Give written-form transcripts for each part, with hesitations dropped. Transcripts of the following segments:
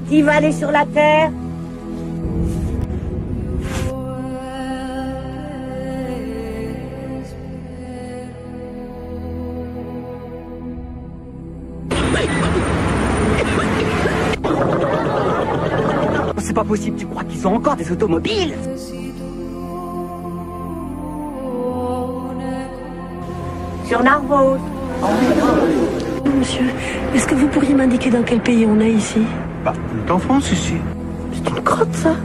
Qui va aller sur la terre? C'est pas possible, tu crois qu'ils ont encore des automobiles? Sur Narvos. Monsieur, est-ce que vous pourriez m'indiquer dans quel pays on est ici? Bah, on est en France ici. C'est une grotte, ça.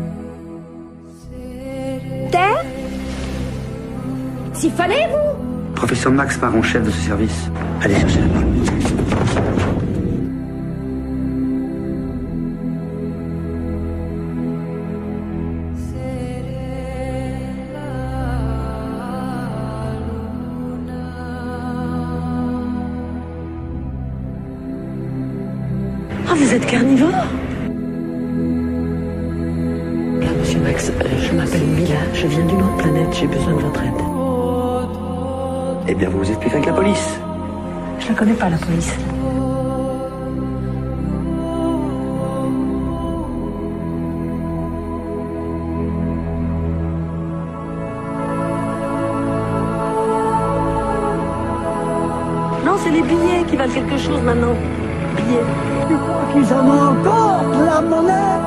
Terre? S'il fallait, vous? Professeur Max Marron, chef de ce service. Allez chercher la balle. Ah, vous êtes carnivore? Là, monsieur Max, je m'appelle Mila, je viens d'une autre planète, j'ai besoin de votre aide. Eh bien, vous vous expliquez avec la police. Je la connais pas, la police. Non, c'est les billets qui valent quelque chose maintenant. Billets. Tu crois qu'ils en ont encore de la monnaie?